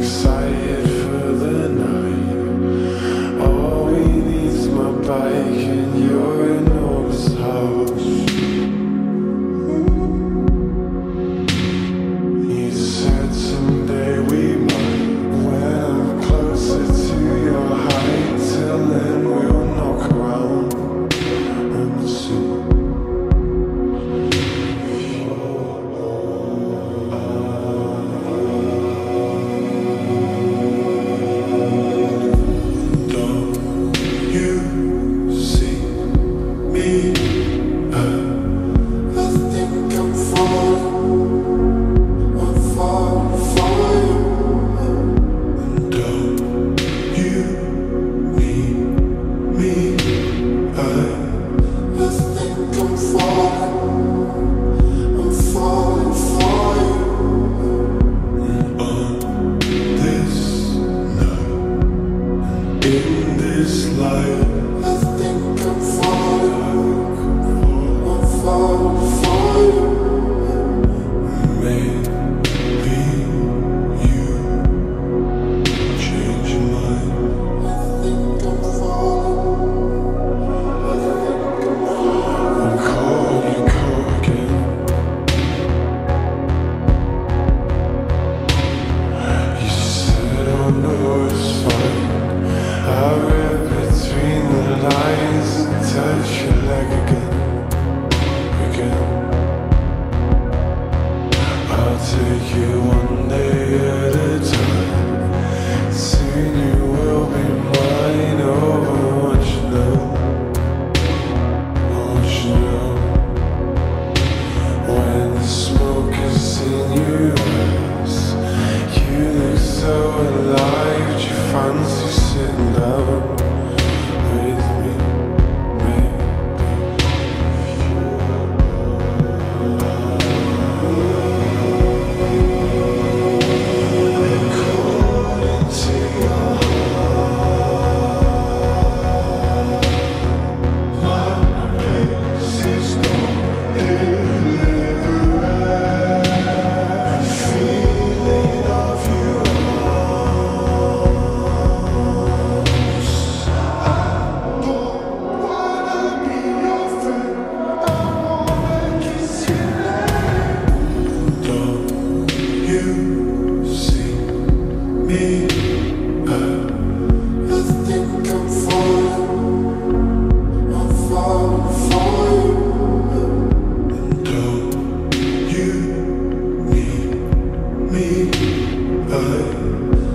excited for the night. All we need's my bike and your enormous house. You said someday we might, when I'm closer to your height. Till then we'll knock around and see. In this life, I think I'm falling for you. Maybe you change your mind. I think I'm falling. I'm calling you call again. You said, oh no, it's fine. I read between the lines and touch your leg again. I'll take you one day at a time. Soon you will be mine. Oh, won't you know? Won't you know? When the smoke is in your eyes, you look so alive. Do you fancy sitting down with me, maybe? And call into your heart. My place is not deliberate. Feeling of you. Me,